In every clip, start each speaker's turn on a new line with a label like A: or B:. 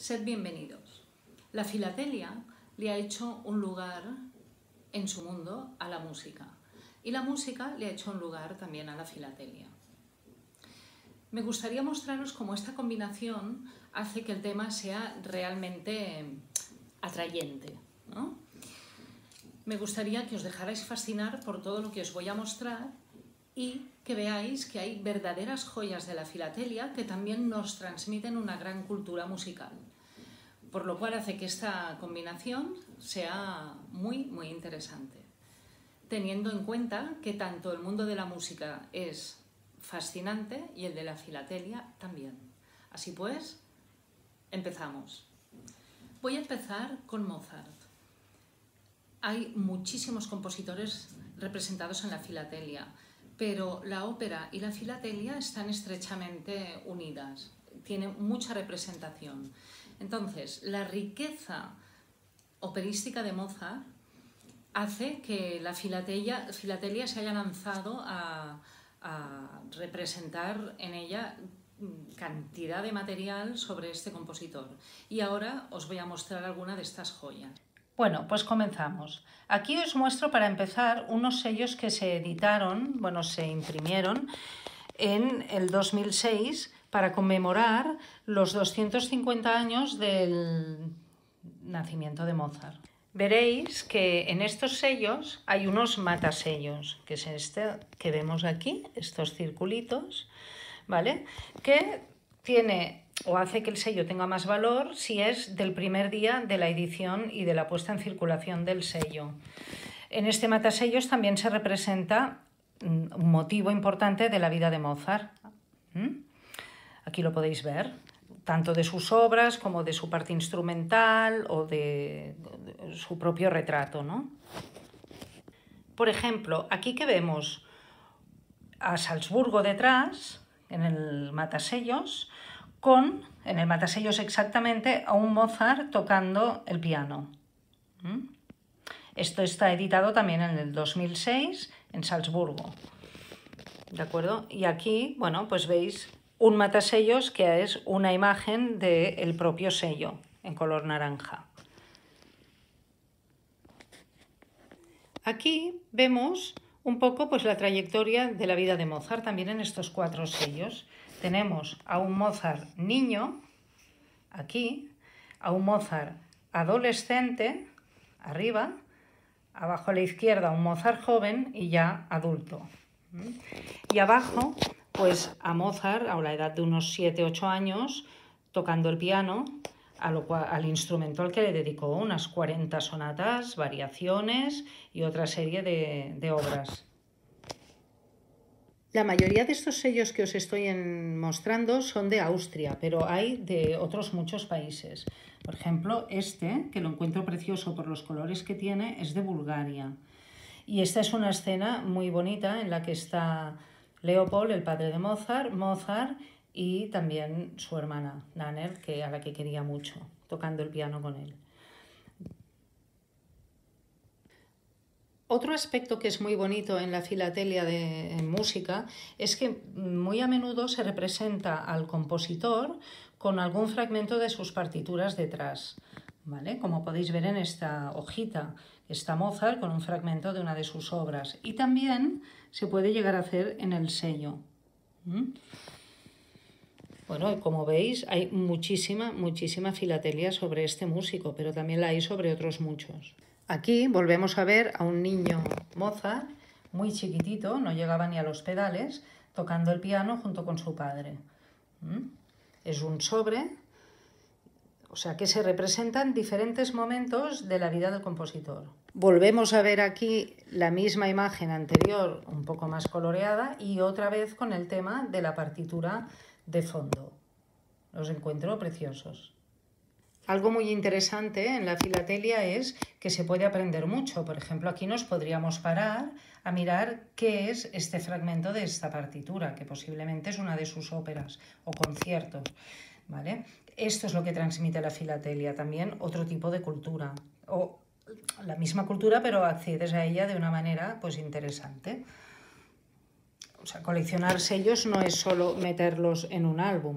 A: Sed bienvenidos. La filatelia le ha hecho un lugar en su mundo a la música y la música le ha hecho un lugar también a la filatelia. Me gustaría mostraros cómo esta combinación hace que el tema sea realmente atrayente, ¿no? Me gustaría que os dejarais fascinar por todo lo que os voy a mostrar y que veáis que hay verdaderas joyas de la filatelia que también nos transmiten una gran cultura musical, por lo cual hace que esta combinación sea muy interesante, teniendo en cuenta que tanto el mundo de la música es fascinante y el de la filatelia también. Así pues, empezamos. Voy a empezar con Mozart. Hay muchísimos compositores representados en la filatelia, pero la ópera y la filatelia están estrechamente unidas, tienen mucha representación. Entonces, la riqueza operística de Mozart hace que la filatelia se haya lanzado a representar en ella cantidad de material sobre este compositor. Y ahora os voy a mostrar alguna de estas joyas. Bueno, pues comenzamos. Aquí os muestro para empezar unos sellos que se editaron, se imprimieron en el 2006 para conmemorar los 250 años del nacimiento de Mozart. Veréis que en estos sellos hay unos matasellos, que es este que vemos aquí, estos circulitos, ¿vale? Que tiene o hace que el sello tenga más valor si es del primer día de la edición y de la puesta en circulación del sello. En este matasellos también se representa un motivo importante de la vida de Mozart. Aquí lo podéis ver, tanto de sus obras como de su parte instrumental o de su propio retrato, ¿no? Por ejemplo, aquí que vemos a Salzburgo detrás, en el matasellos, en el matasellos exactamente, a un Mozart tocando el piano. Esto está editado también en el 2006 en Salzburgo, ¿de acuerdo? Y aquí, pues veis un matasellos que es una imagen del propio sello en color naranja. Aquí vemos un poco la trayectoria de la vida de Mozart también en estos 4 sellos. Tenemos a un Mozart niño, aquí, a un Mozart adolescente, arriba, abajo a la izquierda un Mozart joven y ya adulto. Y abajo, a Mozart, a la edad de unos 7-8 años, tocando el piano, al instrumento al que le dedicó unas 40 sonatas, variaciones y otra serie de obras. La mayoría de estos sellos que os estoy mostrando son de Austria, pero hay de otros muchos países. Por ejemplo, este, que lo encuentro precioso por los colores que tiene, es de Bulgaria. Y esta es una escena muy bonita en la que está Leopold, el padre de Mozart y también su hermana, Nannerl, a la que quería mucho, tocando el piano con él. Otro aspecto que es muy bonito en la filatelia en música es que muy a menudo se representa al compositor con algún fragmento de sus partituras detrás, ¿vale? Como podéis ver en esta hojita, está Mozart con un fragmento de una de sus obras y también se puede llegar a hacer en el sello. Bueno, como veis, hay muchísima filatelia sobre este músico, pero también la hay sobre otros muchos. Aquí volvemos a ver a un niño Mozart, muy chiquitito, no llegaba ni a los pedales, tocando el piano junto con su padre. Es un sobre, o sea que se representan diferentes momentos de la vida del compositor. Volvemos a ver aquí la misma imagen anterior, un poco más coloreada, y otra vez con el tema de la partitura de fondo. Los encuentro preciosos. Algo muy interesante en la filatelia es que se puede aprender mucho. Por ejemplo, aquí nos podríamos parar a mirar qué es este fragmento de esta partitura, que posiblemente es una de sus óperas o conciertos, ¿vale? Esto es lo que transmite la filatelia, también otro tipo de cultura, o la misma cultura, pero accedes a ella de una manera interesante. O sea, coleccionar sellos no es solo meterlos en un álbum,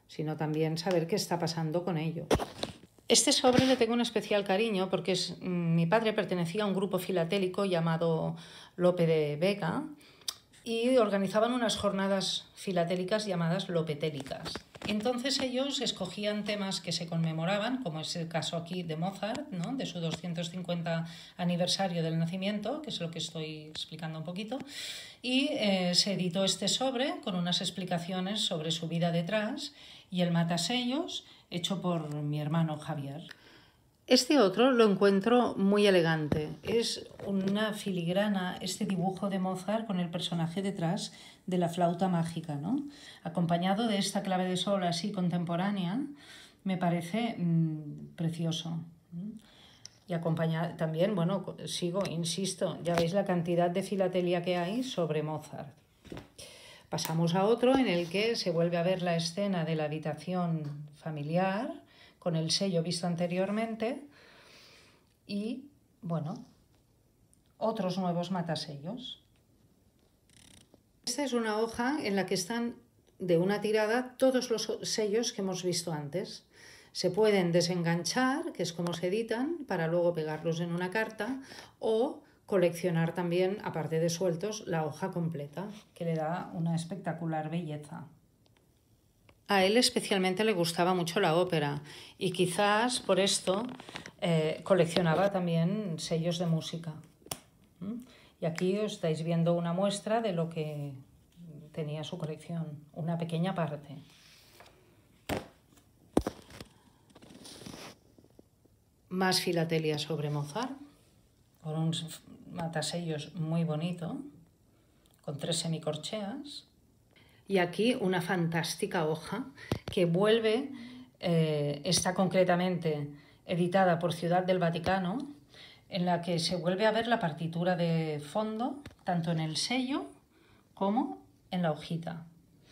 A: sino también saber qué está pasando con ellos. Este sobre le tengo un especial cariño porque mi padre pertenecía a un grupo filatélico llamado Lope de Vega y organizaban unas jornadas filatélicas llamadas lopetélicas. Entonces ellos escogían temas que se conmemoraban, como es el caso aquí de Mozart, ¿no?, de su 250 aniversario del nacimiento, que es lo que estoy explicando un poquito, y se editó este sobre con unas explicaciones sobre su vida detrás y el matasellos hecho por mi hermano Javier. Este otro lo encuentro muy elegante. Es una filigrana, este dibujo de Mozart con el personaje detrás de la flauta mágica, ¿no? Acompañado de esta clave de sol así contemporánea, me parece precioso. Y acompañado también, bueno, insisto, ya veis la cantidad de filatelia que hay sobre Mozart. Pasamos a otro en el que se vuelve a ver la escena de la habitación familiar, con el sello visto anteriormente y, bueno, otros nuevos matasellos. Esta es una hoja en la que están de una tirada todos los sellos que hemos visto antes. Se pueden desenganchar, que es como se editan, para luego pegarlos en una carta, o coleccionar también, aparte de sueltos, la hoja completa, que le da una espectacular belleza. A él especialmente le gustaba mucho la ópera y quizás por esto coleccionaba también sellos de música. Y aquí os estáis viendo una muestra de lo que tenía su colección, una pequeña parte. Más filatelia sobre Mozart, con un matasellos muy bonito, con 3 semicorcheas. Y aquí una fantástica hoja que vuelve, está concretamente editada por Ciudad del Vaticano, en la que se vuelve a ver la partitura de fondo, tanto en el sello como en la hojita.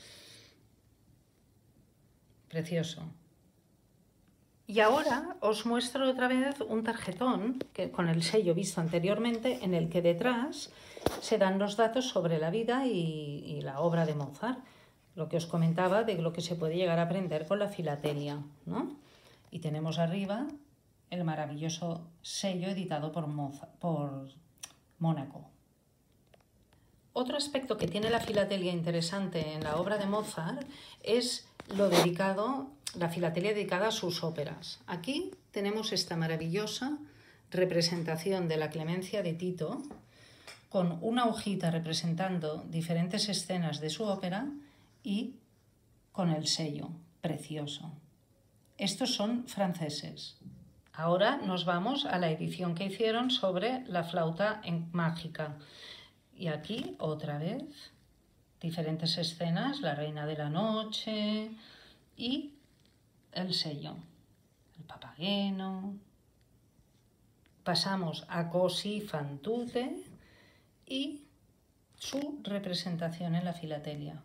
A: Precioso. Y ahora os muestro otra vez un tarjetón con el sello visto anteriormente, en el que detrás se dan los datos sobre la vida y la obra de Mozart, lo que os comentaba de lo que se puede llegar a aprender con la filatelia, ¿no? Y tenemos arriba el maravilloso sello editado por Mónaco. Otro aspecto que tiene la filatelia interesante en la obra de Mozart es la filatelia dedicada a sus óperas. Aquí tenemos esta maravillosa representación de la Clemencia de Tito, con una hojita representando diferentes escenas de su ópera y con el sello, precioso. Estos son franceses. Ahora nos vamos a la edición que hicieron sobre la flauta mágica. Y aquí, otra vez, diferentes escenas, la Reina de la Noche y el sello, el Papageno. Pasamos a Così fan tutte y su representación en la filatelia.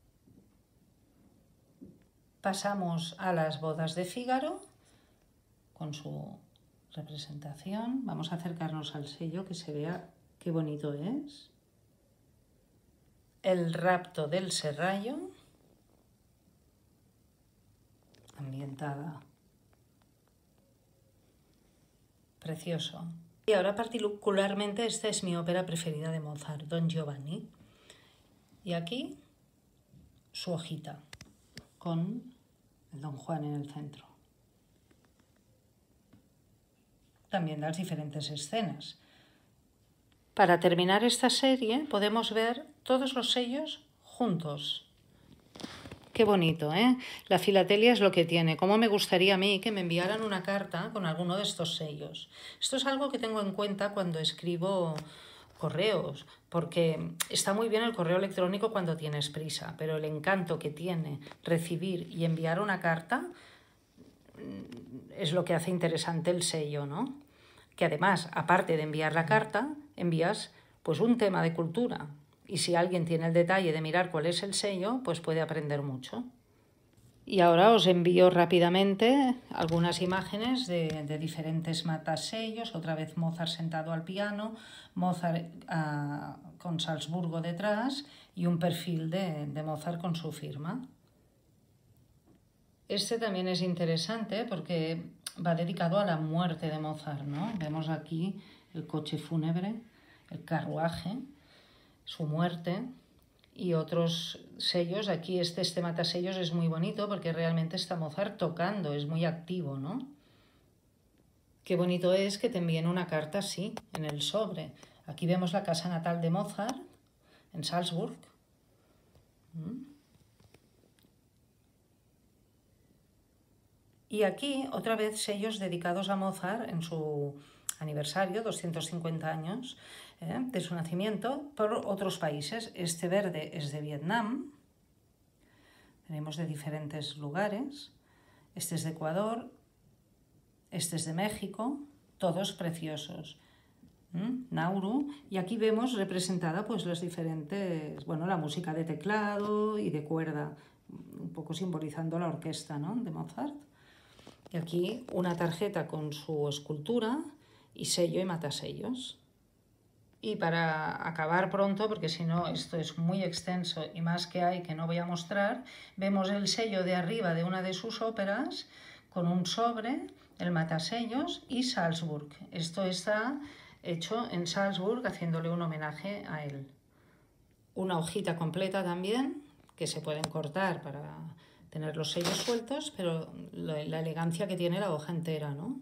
A: Pasamos a las bodas de Fígaro con su representación. Vamos a acercarnos al sello que se vea qué bonito es. El rapto del Serrallo, ambientada. Precioso. Y ahora particularmente esta es mi ópera preferida de Mozart, Don Giovanni. Y aquí su hojita con el Don Juan en el centro. También las diferentes escenas. Para terminar esta serie podemos ver todos los sellos juntos. Qué bonito, ¿eh? La filatelia es lo que tiene. Cómo me gustaría a mí que me enviaran una carta con alguno de estos sellos. Esto es algo que tengo en cuenta cuando escribo correos, porque está muy bien el correo electrónico cuando tienes prisa, pero el encanto que tiene recibir y enviar una carta es lo que hace interesante el sello, ¿no? Que además, aparte de enviar la carta, envías pues un tema de cultura. Y si alguien tiene el detalle de mirar cuál es el sello, pues puede aprender mucho. Y ahora os envío rápidamente algunas imágenes de diferentes matasellos. Otra vez Mozart sentado al piano, Mozart con Salzburgo detrás y un perfil de Mozart con su firma. Este también es interesante porque va dedicado a la muerte de Mozart, ¿no? Vemos aquí el coche fúnebre, el carruaje, su muerte y otros sellos. Aquí este matasellos es muy bonito porque realmente está Mozart tocando, es muy activo, ¿no? Qué bonito es que te envíen una carta así, en el sobre. Aquí vemos la casa natal de Mozart, en Salzburg. Y aquí, otra vez, sellos dedicados a Mozart en su aniversario, 250 años de su nacimiento, por otros países. Este verde es de Vietnam, tenemos de diferentes lugares. Este es de Ecuador, este es de México, todos preciosos. Nauru, y aquí vemos representada pues las diferentes, bueno, la música de teclado y de cuerda, un poco simbolizando la orquesta, ¿no?, de Mozart. Y aquí una tarjeta con su escultura y sello y matasellos. Y para acabar pronto, porque si no esto es muy extenso y más que hay que no voy a mostrar, vemos el sello de arriba de una de sus óperas con un sobre, el matasellos y Salzburg. Esto está hecho en Salzburg haciéndole un homenaje a él. Una hojita completa también, que se pueden cortar para tener los sellos sueltos, pero la elegancia que tiene la hoja entera, ¿no?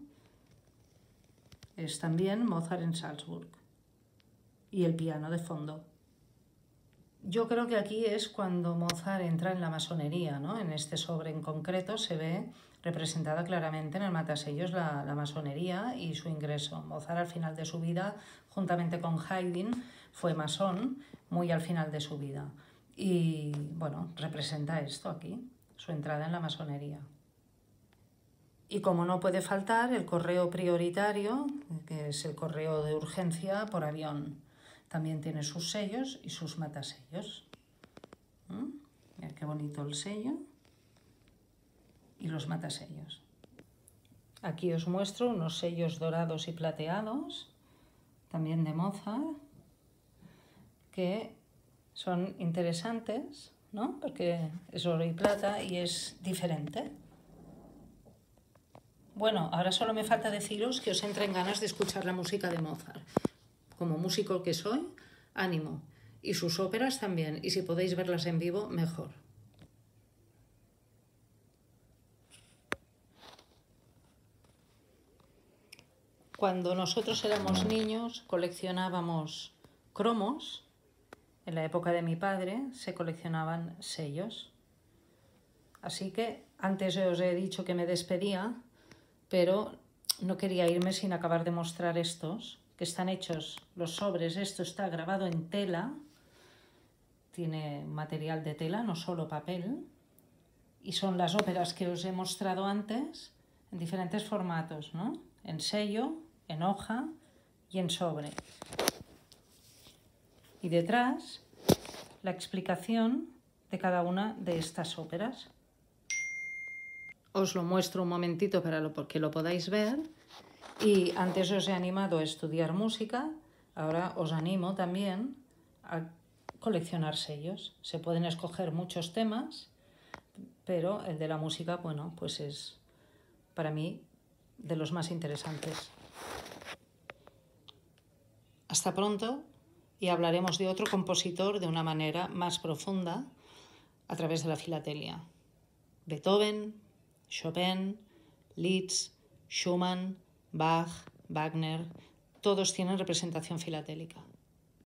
A: Es también Mozart en Salzburg. Y el piano de fondo. Yo creo que aquí es cuando Mozart entra en la masonería, ¿no? En este sobre en concreto se ve representada claramente en el matasellos la masonería y su ingreso. Mozart al final de su vida, juntamente con Haydn, fue masón muy al final de su vida. Y bueno, representa esto aquí, su entrada en la masonería. Y como no puede faltar, el correo prioritario, que es el correo de urgencia por avión. También tiene sus sellos y sus matasellos. Mirad qué bonito el sello y los matasellos. Aquí os muestro unos sellos dorados y plateados, también de Mozart, que son interesantes, ¿no?, porque es oro y plata y es diferente. Bueno, ahora solo me falta deciros que os entren ganas de escuchar la música de Mozart. Como músico que soy, ánimo. Y sus óperas también. Y si podéis verlas en vivo, mejor. Cuando nosotros éramos niños, coleccionábamos cromos. En la época de mi padre se coleccionaban sellos. Así que antes os he dicho que me despedía, pero no quería irme sin acabar de mostrar estos, que están hechos los sobres. Esto está grabado en tela, tiene material de tela, no solo papel, y son las óperas que os he mostrado antes en diferentes formatos, ¿no?, en sello, en hoja y en sobre. Y detrás la explicación de cada una de estas óperas. Os lo muestro un momentito para que lo podáis ver. Y antes os he animado a estudiar música, ahora os animo también a coleccionar sellos. Se pueden escoger muchos temas, pero el de la música, bueno, pues es para mí de los más interesantes. Hasta pronto y hablaremos de otro compositor de una manera más profunda a través de la filatelia. Beethoven, Chopin, Liszt, Schumann, Bach, Wagner, todos tienen representación filatélica.